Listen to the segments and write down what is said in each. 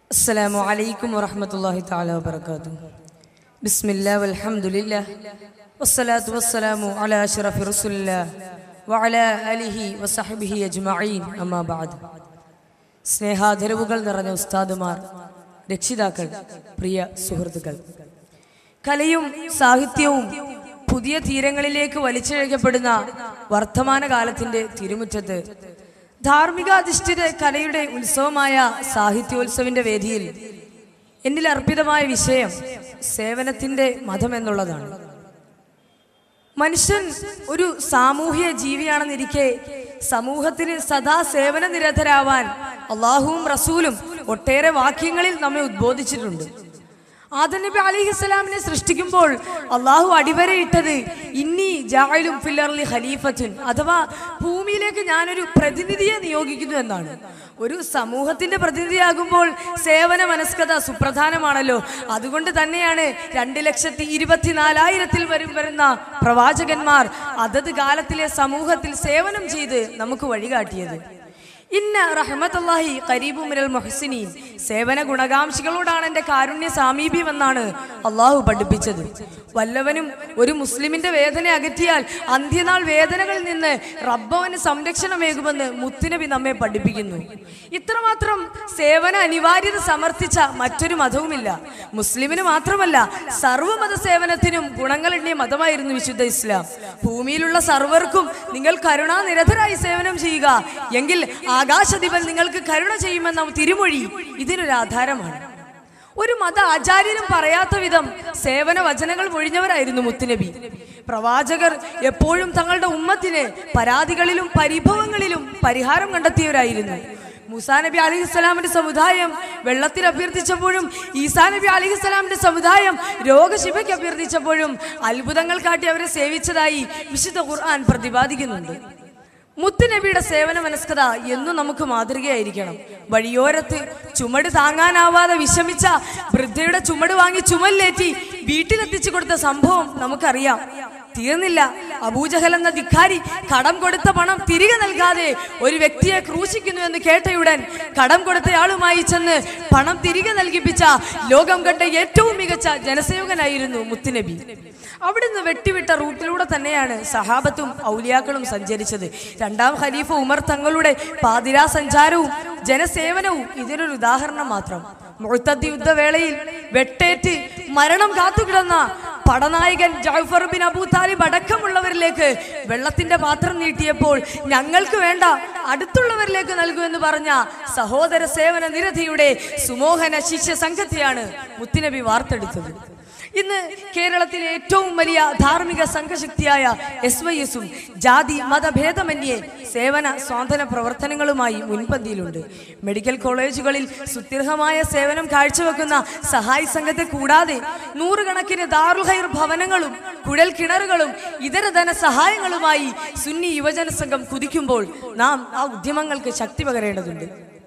السلام عليكم ورحمة الله تعالى وبركاته. بسم الله والحمد لله والصلاة والسلام على أشرف رسول الله وعلى آله وصحبه أجمعين أما بعد. സ്നേഹാദരവുകൾ നിറഞ്ഞ ഉസ്താദുമാർ, രക്ഷിതാക്കൾ, പ്രിയ സുഹൃത്തുക്കൾ, കലയും സാഹിത്യവും പുതിയ തീരങ്ങളിലേക്ക് വലിച്ചിഴക്കപ്പെടുന്ന വർത്തമാനകാലത്തിന്റെ തിരുമുറ്റത്ത് ധാർമ്മികാധിഷ്ഠിത കലയുടെ ഉത്സവമായ സാഹിത്യോത്സവിന്റെ വേദിയിൽ എന്നിൽ അർപ്പിതമായ വിഷയം സേവനത്തിന്റെ മതം എന്നുള്ളതാണ്. മനുഷ്യൻ ഒരു സാമൂഹ്യ ജീവിയാണെന്നിരിക്കെ സമൂഹത്തിന് സദാ സേവന നിരതരാവാൻ അള്ളാഹുവും റസൂലും ഒട്ടേറെ വാക്യങ്ങളിൽ നമ്മെ ഉദ്ബോധിച്ചിട്ടുണ്ട്. ആദം നബി അലൈഹിസ്സലാമിനെ സൃഷ്ടിക്കുമ്പോൾ അള്ളാഹു അടിവരയിട്ടത് ഇന്നി ജാഇലും ഫിൽ അർളി ഖലീഫത്തുൻ, അഥവാ ഭൂമിയിലേക്ക് ഞാനൊരു പ്രതിനിധിയെ നിയോഗിക്കുന്നു എന്നാണ്. ഒരു സമൂഹത്തിന്റെ പ്രതിനിധിയാകുമ്പോൾ സേവന മനസ്കത സുപ്രധാനമാണല്ലോ. അതുകൊണ്ട് തന്നെയാണ് 2,24,000 വരുന്ന പ്രവാചകന്മാർ അതത് കാലത്തിലെ സമൂഹത്തിൽ സേവനം ചെയ്ത് നമുക്ക് വഴികാട്ടിയത്. ഇന്ന റഹ്മത്തുള്ളാഹി ഖരീബും മിനൽ മുഹ്സിനീൻ, സേവന ഗുണകാംക്ഷികളോടാണ് എൻ്റെ കാരുണ്യ സാമീപ്യമെന്നാണ് അള്ളാഹു പഠിപ്പിച്ചത്. വല്ലവനും ഒരു മുസ്ലിമിന്റെ വേദന അകറ്റിയാൽ അന്ത്യനാൾ വേദനകളിൽ നിന്ന് റബ്ബവന് സംരക്ഷണമേകുമെന്ന് മുത്തുനബി നമ്മെ പഠിപ്പിക്കുന്നു. ഇത്രമാത്രം സേവന അനിവാര്യത സമർത്ഥിച്ച മറ്റൊരു മതവുമില്ല. മുസ്ലിമിന് മാത്രമല്ല, സർവ്വമത സേവനത്തിനും ഗുണങ്ങളെണ്ണിയ മതമായിരുന്നു വിശുദ്ധ ഇസ്ലാം. ഭൂമിയിലുള്ള സർവർക്കും നിങ്ങൾ കരുണാനിരതരായി സേവനം ചെയ്യുക, എങ്കിൽ ആകാശാധിപൻ നിങ്ങൾക്ക് കരുണ ചെയ്യുമെന്ന തിരുമൊഴി ഇതിനൊരു ആധാരമാണ്. ഒരു മത ആചാര്യനും പറയാത്ത വിധം സേവന വചനങ്ങൾ മൊഴിഞ്ഞവരായിരുന്നു മുത്തുനബി. പ്രവാചകർ എപ്പോഴും തങ്ങളുടെ ഉമ്മത്തിന് പരാതികളിലും പരിഭവങ്ങളിലും പരിഹാരം കണ്ടെത്തിയവരായിരുന്നു. മൂസാ നബി അലൈഹിസ്സലാമിന്റെ സമുദായം വെള്ളത്തിൽ അഭ്യർത്ഥിച്ചപ്പോഴും ഈസാ നബി അലൈഹിസ്സലാമിന്റെ സമുദായം രോഗശിഫയ്ക്ക് അഭ്യർത്ഥിച്ചപ്പോഴും അത്ഭുതങ്ങൾ കാട്ടി അവരെ സേവിച്ചതായി വിശുദ്ധ ഖുർആൻ പ്രതിപാദിക്കുന്നുണ്ട്. മുത്തുനബിയുടെ സേവന മനസ്കത എന്നും നമുക്ക് മാതൃകയായിരിക്കണം. വഴിയോരത്ത് ചുമട് താങ്ങാനാവാതെ വിഷമിച്ച വൃദ്ധയുടെ ചുമട് വാങ്ങി ചുമലിലേറ്റി വീട്ടിലെത്തിച്ചു കൊടുത്ത സംഭവം നമുക്കറിയാം. തീർന്നില്ല, അബൂജഹൽ എന്ന ധിക്കാരി കടം കൊടുത്ത പണം തിരികെ നൽകാതെ ഒരു വ്യക്തിയെ ക്രൂശിക്കുന്നു എന്ന് കേട്ടയുടൻ കടം കൊടുത്തയാളുമായി ചെന്ന് പണം തിരികെ നൽകിപ്പിച്ച ലോകം കണ്ട ഏറ്റവും മികച്ച ജനസേവകനായിരുന്നു മുത്തുനബി. അവിടുന്ന് വെട്ടിവിട്ട റൂട്ടിലൂടെ തന്നെയാണ് സഹാബത്തും ഔലിയാക്കളും സഞ്ചരിച്ചത്. രണ്ടാം ഖലീഫ ഉമർ തങ്ങളുടെ പാതിരാ സഞ്ചാരവും ജനസേവനവും ഇതിനൊരു ഉദാഹരണം മാത്രം. മുഅ്തദ് യുദ്ധവേളയിൽ വെട്ടേറ്റ് മരണം കാത്തുകിടന്ന പടനായകൻ ജഅഫർ ബിൻ അബൂ താലിബ് അടക്കമുള്ളവരിലേക്ക് വെള്ളത്തിന്റെ പാത്രം നീട്ടിയപ്പോൾ ഞങ്ങൾക്ക് വേണ്ട, അടുത്തുള്ളവരിലേക്ക് നൽകൂ എന്ന് പറഞ്ഞ സഹോദര സേവന നിരതിയുടെ സുമോഹന ശിഷ്യ സംഘത്തെയാണ് മുത്തുനബി വാർത്തെടുത്തത്. ഇന്ന് കേരളത്തിലെ ഏറ്റവും വലിയ ധാർമ്മിക സംഘശക്തിയായ SYSഉം ജാതി മതഭേദമന്യേ സേവന സ്വാതന്ത്ര്യ പ്രവർത്തനങ്ങളുമായി മുൻപന്തിയിലുണ്ട്. മെഡിക്കൽ കോളേജുകളിൽ സുത്യർഹമായ സേവനം കാഴ്ചവെക്കുന്ന സഹായി സംഘത്തെ കൂടാതെ നൂറുകണക്കിന് ദാറുൽ ഖൈർ ഭവനങ്ങളും കുഴൽ കിണറുകളും ഇതര ധനസഹായങ്ങളുമായി സുന്നി യുവജന സംഘം കുതിക്കുമ്പോൾ നാം ആ ഉദ്യമങ്ങൾക്ക് ശക്തി പകരേണ്ടതുണ്ട്.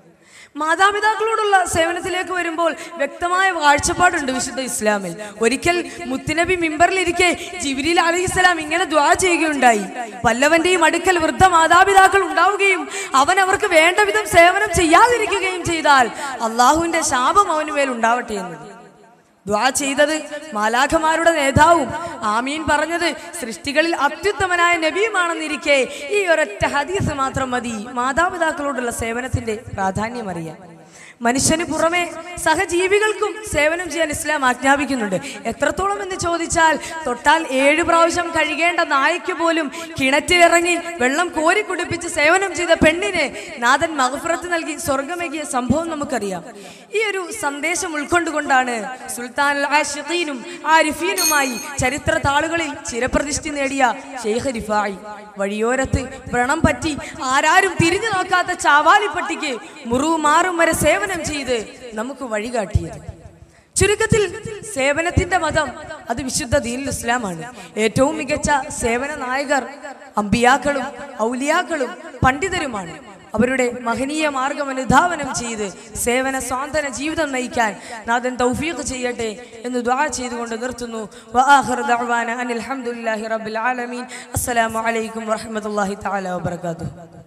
മാതാപിതാക്കളോടുള്ള സേവനത്തിലേക്ക് വരുമ്പോൾ വ്യക്തമായ കാഴ്ചപ്പാടുണ്ട് വിശുദ്ധ ഇസ്ലാമിൽ. ഒരിക്കൽ മുത്തുനബി മിമ്പറിലിരിക്കെ ജിബ്രീൽ അലൈഹിസ്സലാം ഇങ്ങനെ ദുആ ചെയ്യുകയുണ്ടായി: വല്ലവന്റെയും അടുക്കൽ വൃദ്ധ മാതാപിതാക്കൾ ഉണ്ടാവുകയും അവൻ അവർക്ക് വേണ്ട വിധം സേവനം ചെയ്യാതിരിക്കുകയും ചെയ്താൽ അള്ളാഹുവിന്റെ ശാപം അവന് മേൽ ഉണ്ടാവട്ടെ എന്ന്. ദുആ ചെയ്തത് മാലാഖമാരുടെ നേതാവും ആമീൻ പറഞ്ഞത് സൃഷ്ടികളിൽ അത്യുത്തമനായ നബിയുമാണെന്നിരിക്കെ ഈ ഒരൊറ്റ ഹദീസ് മാത്രം മതി മാതാപിതാക്കളോടുള്ള സേവനത്തിന്റെ പ്രാധാന്യം അറിയാൻ. മനുഷ്യന് പുറമെ സഹജീവികൾക്കും സേവനം ചെയ്യാൻ ഇസ്ലാം ആജ്ഞാപിക്കുന്നുണ്ട്. എത്രത്തോളം എന്ന് ചോദിച്ചാൽ, തൊട്ടാൽ 7 പ്രാവശ്യം കഴുകേണ്ട നായയ്ക്ക് പോലും കിണറ്റിലിറങ്ങി വെള്ളം കോരി കുടിപ്പിച്ച് സേവനം ചെയ്ത പെണ്ണിന് നാഥൻ മഗ്ഫിറത്ത് നൽകി സ്വർഗമേകിയ സംഭവം നമുക്കറിയാം. ഈ ഒരു സന്ദേശം ഉൾക്കൊണ്ടുകൊണ്ടാണ് സുൽത്താൻ ആശിഖീനും ആരിഫീനുമായി ചരിത്ര താളുകളിൽ ചിരപ്രതിഷ്ഠ നേടിയ ഷെയ്ഖ് റിഫായി വഴിയോരത്ത് വ്രണം പറ്റി ആരാരും തിരിഞ്ഞു നോക്കാത്ത ചാവാലിപ്പട്ടിക്ക് മുറുമാറും വരെ സേവനം ചെയ്ത് നമുക്ക് വഴികാട്ടിയത്. ചുരുക്കത്തിൽ സേവനത്തിന്റെ മതം അത് വിശുദ്ധ ദീനുൽ ഇസ്ലാമാണ്. ഏറ്റവും മികച്ച സേവന നായകർ അമ്പിയാക്കളും ഔലിയാക്കളും പണ്ഡിതരുമാണ്. അവരുടെ മഹനീയ മാർഗം അനുധാവനം ചെയ്ത് സേവന സ്വാതന്ത്ര്യ ജീവിതം നയിക്കാൻ നാഥൻ തൗഫീഖ് ചെയ്യട്ടെ എന്ന് ദുആ ചെയ്തുകൊണ്ട് നിർത്തുന്നു. വആഖിറു ദഅ്വാന അനിൽ ഹംദുലില്ലാഹി റബ്ബിൽ ആലമീൻ. അസ്സലാമു അലൈക്കും വറഹ്മത്തുള്ളാഹി തആല വബറകാതുഹു.